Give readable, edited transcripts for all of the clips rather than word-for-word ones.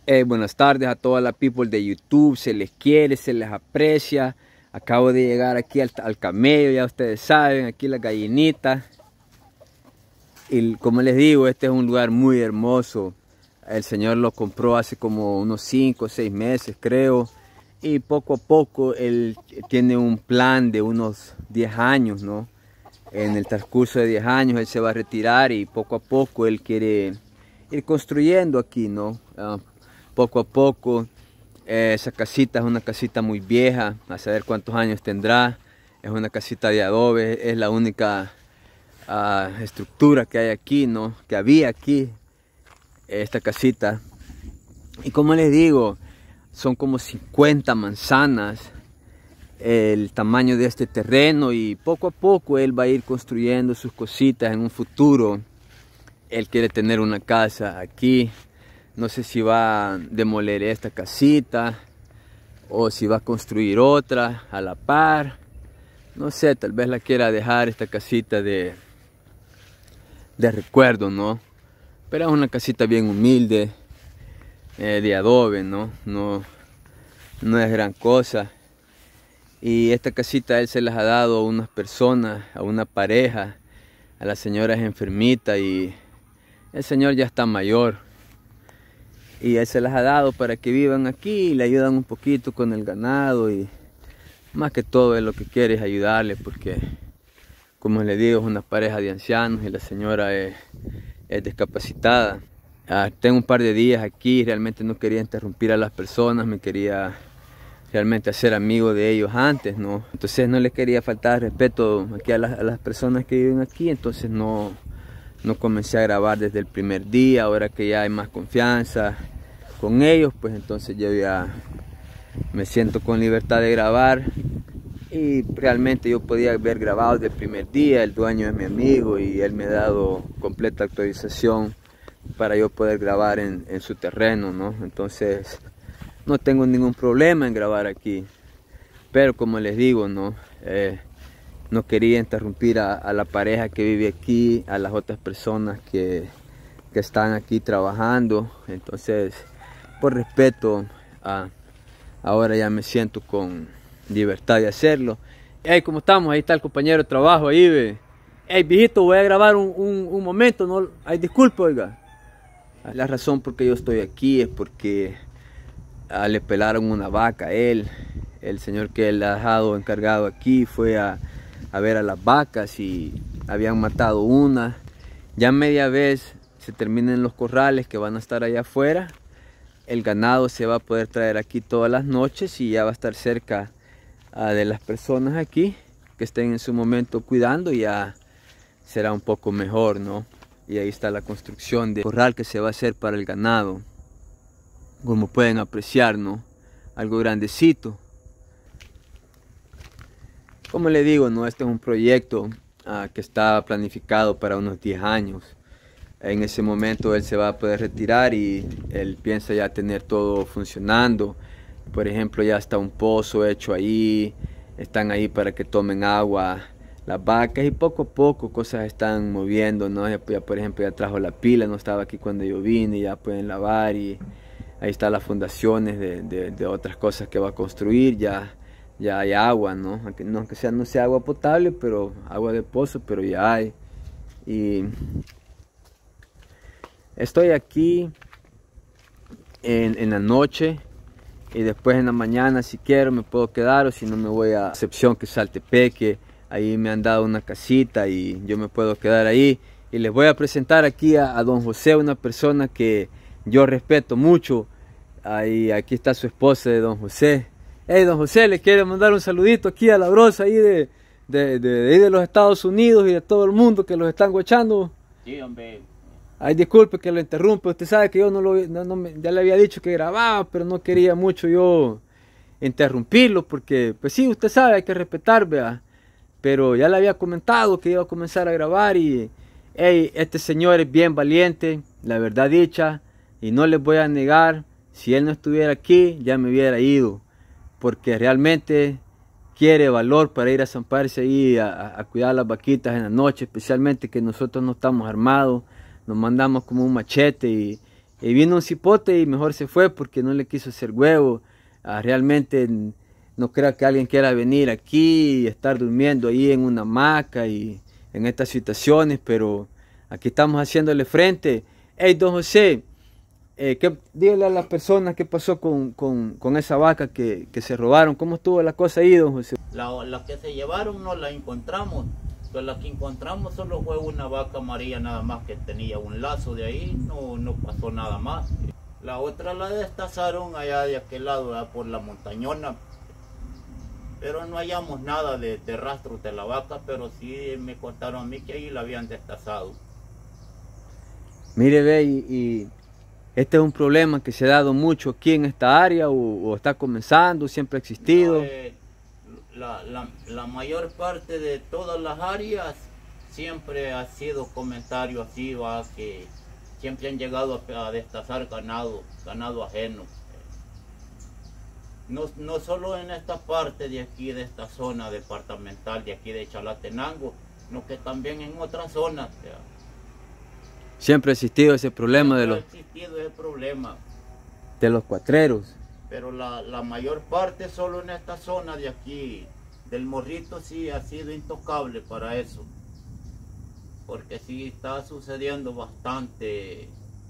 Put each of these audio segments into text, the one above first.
Buenas tardes a toda la people de YouTube, se les quiere, se les aprecia. Acabo de llegar aquí al camello, ya ustedes saben, aquí las gallinitas. Y como les digo, este es un lugar muy hermoso. El Señor lo compró hace como unos 5 o 6 meses, creo. Y poco a poco Él tiene un plan de unos 10 años, ¿no? En el transcurso de 10 años Él se va a retirar y poco a poco Él quiere ir construyendo aquí, ¿no? Poco a poco. Esa casita es una casita muy vieja, a saber cuántos años tendrá. Es una casita de adobe, es la única estructura que hay aquí, ¿no? Que había aquí, esta casita. Y como les digo, son como 50 manzanas el tamaño de este terreno, y poco a poco él va a ir construyendo sus cositas. En un futuro él quiere tener una casa aquí. No sé si va a demoler esta casita o si va a construir otra a la par. No sé, tal vez la quiera dejar esta casita de recuerdo, ¿no? Pero es una casita bien humilde, de adobe, ¿no? No es gran cosa. Y esta casita él se las ha dado a unas personas, a una pareja. A la señora es enfermita y el señor ya está mayor. Y él se las ha dado para que vivan aquí y le ayudan un poquito con el ganado. Y más que todo él lo que quiere es ayudarle, porque como les digo, es una pareja de ancianos y la señora es discapacitada. Tengo un par de días aquí, realmente no quería interrumpir a las personas, me quería realmente hacer amigo de ellos antes, ¿no? Entonces no les quería faltar respeto aquí a las personas que viven aquí, entonces no comencé a grabar desde el primer día. Ahora que ya hay más confianza con ellos, pues entonces yo ya me siento con libertad de grabar. Y realmente yo podía haber grabado desde el primer día. El dueño es mi amigo y él me ha dado completa autorización para yo poder grabar en su terreno, ¿no? Entonces no tengo ningún problema en grabar aquí. Pero como les digo, no quería interrumpir a la pareja que vive aquí, a las otras personas que están aquí trabajando. Entonces, por respeto, ahora ya me siento con libertad de hacerlo. Hey, ¿cómo estamos? Ahí está el compañero de trabajo, ahí ve. Hey, viejito, voy a grabar un momento, ¿no? Ay, disculpe, oiga. La razón por que yo estoy aquí es porque le pelaron una vaca a él. El señor que él ha dejado encargado aquí fue a ver a las vacas y habían matado una. Ya media vez se terminan los corrales que van a estar allá afuera. El ganado se va a poder traer aquí todas las noches y ya va a estar cerca de las personas aquí que estén en su momento cuidando, y ya será un poco mejor, ¿no? Y ahí está la construcción de corral que se va a hacer para el ganado. Como pueden apreciar, ¿no? Algo grandecito. Como le digo, ¿no? Este es un proyecto que está planificado para unos 10 años. En ese momento él se va a poder retirar y él piensa ya tener todo funcionando. Por ejemplo, ya está un pozo hecho ahí, están ahí para que tomen agua las vacas, y poco a poco cosas están moviendo, ¿no? Ya, por ejemplo, ya trajo la pila, no estaba aquí cuando yo vine, ya pueden lavar, y ahí están las fundaciones de otras cosas que va a construir. Ya hay agua, ¿no? Aunque no sea agua potable, pero agua de pozo, pero ya hay. Y estoy aquí en la noche, y después en la mañana, si quiero, me puedo quedar, o si no me voy a Concepción, que es Saltepeque. Ahí me han dado una casita y yo me puedo quedar ahí. Y les voy a presentar aquí a don José, una persona que yo respeto mucho. Ahí, aquí está su esposa de don José. Hey, don José, le quiero mandar un saludito aquí a la brosa ahí de los Estados Unidos y de todo el mundo que los están guachando. Sí, hombre. Ay, disculpe que lo interrumpa. Usted sabe que yo ya le había dicho que grababa, pero no quería mucho yo interrumpirlo, porque, pues sí, usted sabe, hay que respetar, vea. Pero ya le había comentado que iba a comenzar a grabar, y hey, este señor es bien valiente, la verdad dicha, y no les voy a negar, si él no estuviera aquí, ya me hubiera ido, porque realmente quiere valor para ir a zamparse ahí a cuidar las vaquitas en la noche, especialmente que nosotros no estamos armados. Nos mandamos como un machete Y vino un cipote y mejor se fue porque no le quiso hacer huevo. Realmente no creo que alguien quiera venir aquí y estar durmiendo ahí en una hamaca y en estas situaciones, pero aquí estamos haciéndole frente. Hey, don José, dígale a las personas qué pasó con esa vaca que se robaron. ¿Cómo estuvo la cosa ahí, don José? La que se llevaron no la encontramos. Pues la que encontramos solo fue una vaca amarilla nada más que tenía un lazo de ahí, no pasó nada más. La otra la destazaron allá de aquel lado, por la montañona. Pero no hallamos nada de rastros de la vaca, pero sí me contaron a mí que ahí la habían destazado. Mire, ve, y este es un problema que se ha dado mucho aquí en esta área o está comenzando, siempre ha existido. La mayor parte de todas las áreas siempre ha sido comentario así, va, que siempre han llegado a destazar ganado ajeno. No solo en esta parte de aquí, de esta zona departamental de aquí de Chalatenango, sino que también en otras zonas. Siempre ha existido ese problema de los cuatreros. Pero la mayor parte solo en esta zona de aquí, del Morrito, sí ha sido intocable para eso. Porque sí está sucediendo bastante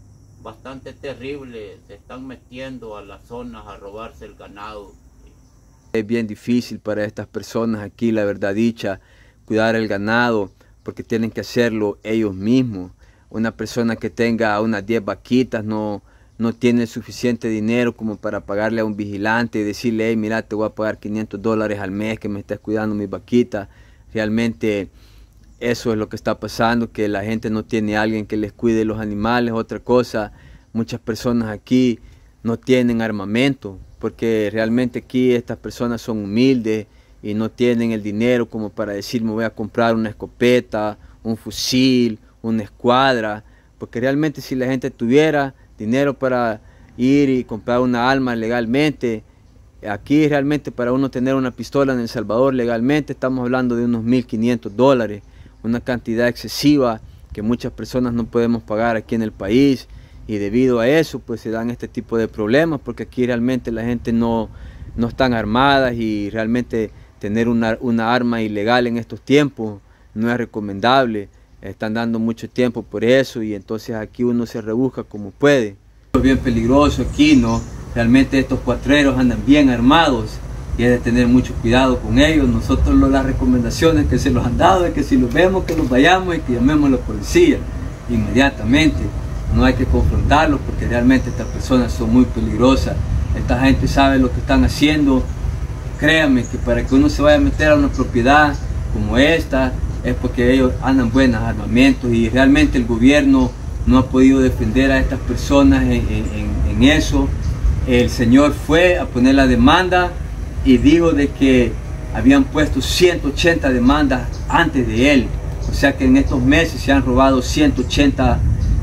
terrible, se están metiendo a las zonas a robarse el ganado. Es bien difícil para estas personas aquí, la verdad dicha, cuidar el ganado, porque tienen que hacerlo ellos mismos. Una persona que tenga unas 10 vaquitas no tiene suficiente dinero como para pagarle a un vigilante y decirle, hey, mira, te voy a pagar $500 al mes que me estés cuidando mis vaquitas. Realmente eso es lo que está pasando, que la gente no tiene a alguien que les cuide los animales. Otra cosa, muchas personas aquí no tienen armamento, porque realmente aquí estas personas son humildes y no tienen el dinero como para decir, me voy a comprar una escopeta, un fusil, una escuadra, porque realmente si la gente tuviera dinero para ir y comprar una arma legalmente, aquí realmente para uno tener una pistola en El Salvador legalmente estamos hablando de unos $1,500, una cantidad excesiva que muchas personas no podemos pagar aquí en el país, y debido a eso pues se dan este tipo de problemas, porque aquí realmente la gente no están armadas y realmente tener una arma ilegal en estos tiempos no es recomendable. Están dando mucho tiempo por eso y entonces aquí uno se rebusca como puede. Es bien peligroso aquí, ¿no? Realmente estos cuatreros andan bien armados y hay de tener mucho cuidado con ellos. Nosotros las recomendaciones que se los han dado es que si los vemos que nos vayamos y que llamemos a la policía inmediatamente. No hay que confrontarlos porque realmente estas personas son muy peligrosas. Esta gente sabe lo que están haciendo. Créanme que para que uno se vaya a meter a una propiedad como esta es porque ellos andan buenos armamentos y realmente el gobierno no ha podido defender a estas personas en eso. El señor fue a poner la demanda y dijo de que habían puesto 180 demandas antes de él. O sea que en estos meses se han robado 180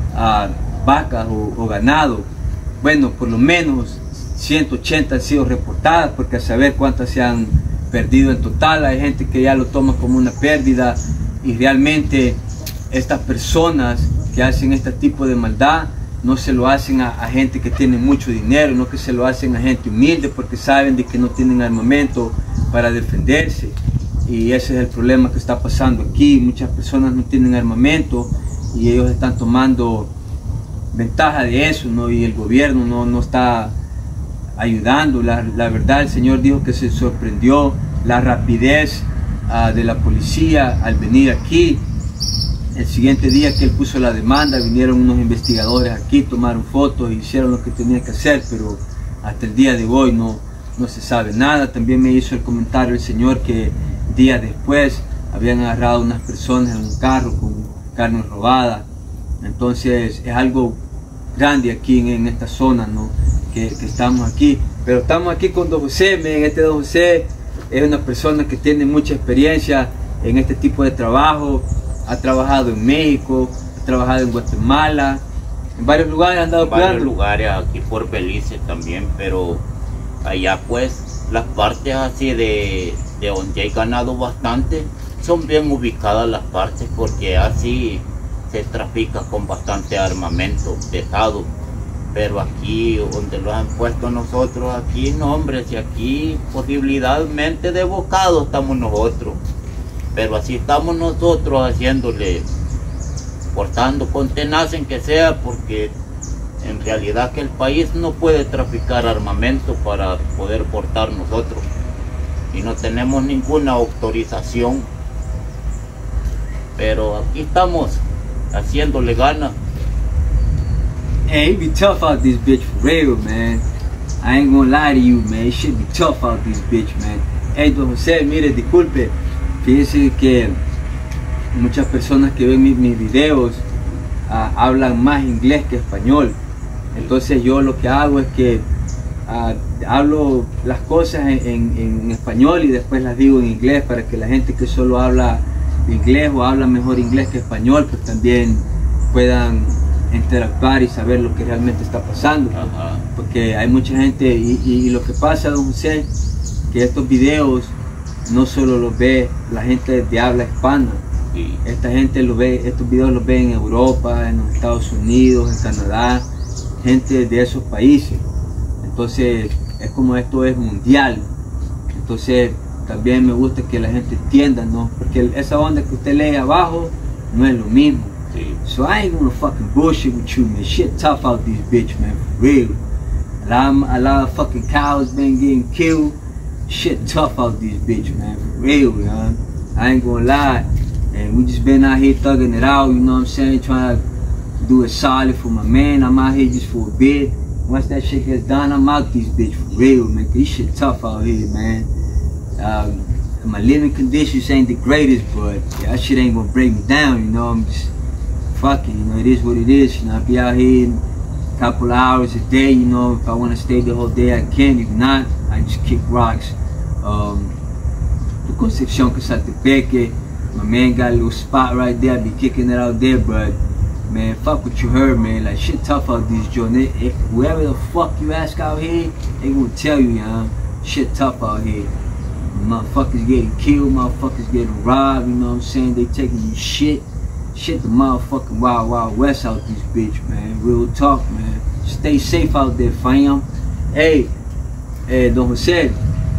vacas o ganado. Bueno, por lo menos 180 han sido reportadas, porque a saber cuántas se han perdido en total. Hay gente que ya lo toma como una pérdida y realmente estas personas que hacen este tipo de maldad no se lo hacen a gente que tiene mucho dinero, no que se lo hacen a gente humilde porque saben de que no tienen armamento para defenderse. Y ese es el problema que está pasando aquí. Muchas personas no tienen armamento y ellos están tomando ventaja de eso, ¿no? Y el gobierno no está ayudando. La verdad, el Señor dijo que se sorprendió la rapidez de la policía al venir aquí. El siguiente día que él puso la demanda, vinieron unos investigadores aquí, tomaron fotos, hicieron lo que tenían que hacer, pero hasta el día de hoy no se sabe nada. También me hizo el comentario el Señor que días después habían agarrado a unas personas en un carro con carne robada. Entonces es algo grande aquí en esta zona, ¿no? Que estamos aquí, pero estamos aquí con don José. Miren, este don José es una persona que tiene mucha experiencia en este tipo de trabajo. Ha trabajado en México, ha trabajado en Guatemala, en varios lugares han dado cuidando. En varios lugares, aquí por Belice también, pero allá pues las partes así de donde hay ganado bastante son bien ubicadas las partes, porque así se trafica con bastante armamento pesado. Pero aquí donde lo han puesto nosotros, aquí no, hombre, si aquí posibilidadmente de bocado estamos nosotros. Pero así estamos nosotros haciéndole, portando con tenaz en que sea, porque en realidad que el país no puede traficar armamento para poder portar nosotros. Y no tenemos ninguna autorización. Pero aquí estamos haciéndole ganas. Hey, it be tough out this bitch for real, man. I ain't gonna lie to you, man. It should be tough out this bitch, man. Hey, don José, mire, disculpe. Fíjese que muchas personas que ven mis videos hablan más inglés que español. Entonces yo lo que hago es que hablo las cosas en español y después las digo en inglés para que la gente que solo habla inglés o habla mejor inglés que español, pues también puedan interactuar y saber lo que realmente está pasando. Ajá. Porque hay mucha gente y lo que pasa, don José, que estos videos no solo los ve la gente de habla hispana. Sí. Esta gente estos videos los ve en Europa, en los Estados Unidos, en Canadá, gente de esos países. Entonces es como esto es mundial. Entonces también me gusta que la gente entienda, ¿no? Porque esa onda que usted lee abajo no es lo mismo. Sí. So I ain't gonna fucking bullshit with you, man. Shit tough out this bitch, man, for real. A lot of fucking cows been getting killed. Shit tough out this bitch, man, for real, man. I ain't gonna lie. And we just been out here thugging it out, you know what I'm saying? Trying to do it solid for my man. I'm out here just for a bit. Once that shit gets done, I'm out this bitch for real, man. 'Cause this shit tough out here, man. My living conditions ain't the greatest, but yeah, that shit ain't gonna break me down, you know. I'm just fucking, you know, it is what it is. You know, I be out here a couple of hours a day, you know. If I want to stay the whole day, I can. If not, I just kick rocks. The Concepcion Casatepeque, my man got a little spot right there. I be kicking it out there, but man, fuck what you heard, man. Like, shit tough out this joint. Whoever the fuck you ask out here, they gonna tell you, shit tough out here. Motherfuckers getting killed, motherfuckers getting robbed, you know what I'm saying? They taking you shit the motherfucking wild, wild west out this bitch, man. Real talk, man. Stay safe out there, fam. Hey, don José,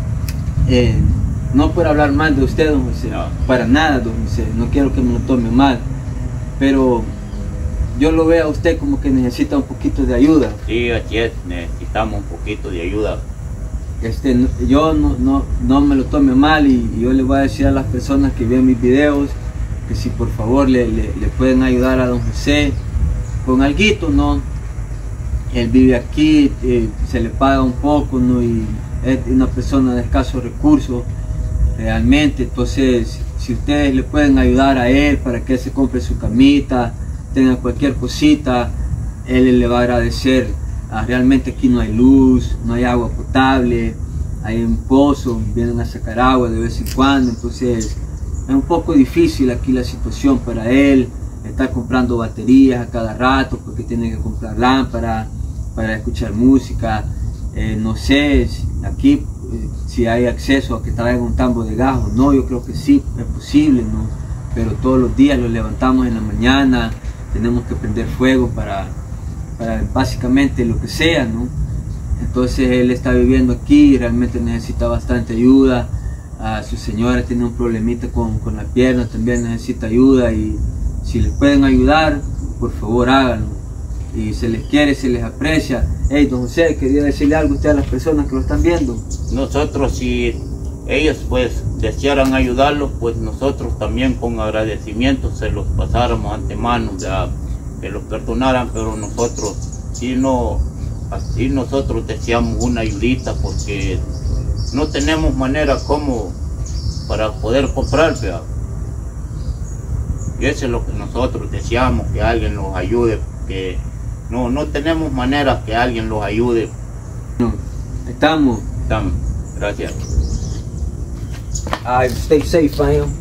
no puedo hablar mal de usted, don José. No. Para nada, don José. No quiero que me lo tome mal. Pero yo lo veo a usted como que necesita un poquito de ayuda. Sí, así es, necesitamos un poquito de ayuda. Yo no me lo tome mal y yo le voy a decir a las personas que ven mis videos que si por favor le pueden ayudar a don José con alguito, ¿no? Él vive aquí, se le paga un poco, ¿no? Y es una persona de escasos recursos realmente. Entonces, si ustedes le pueden ayudar a él para que él se compre su camita, tenga cualquier cosita, él le va a agradecer. Realmente aquí no hay luz, no hay agua potable, hay un pozo, vienen a sacar agua de vez en cuando. Entonces es un poco difícil aquí la situación para él. Está comprando baterías a cada rato porque tiene que comprar lámparas para escuchar música. No sé aquí si hay acceso a que traigan un tambo de gas o no. Yo creo que sí, es posible, ¿no? Pero todos los días los levantamos en la mañana, tenemos que prender fuego para básicamente lo que sea, ¿no? Entonces él está viviendo aquí y realmente necesita bastante ayuda. Su señora tiene un problemita con la pierna, también necesita ayuda, y si les pueden ayudar, por favor háganlo. Y se les quiere, se les aprecia. Hey, don José, quería decirle algo a usted a las personas que lo están viendo. Nosotros, si ellos pues desearan ayudarlos, pues nosotros también con agradecimiento se los pasáramos antemano, ya que los perdonaran, pero nosotros así nosotros deseamos una ayudita porque no tenemos manera como para poder comprar, ¿verdad? Y eso es lo que nosotros deseamos, que alguien nos ayude, que no tenemos manera que alguien los ayude. Estamos. Gracias. Stay safe, fam.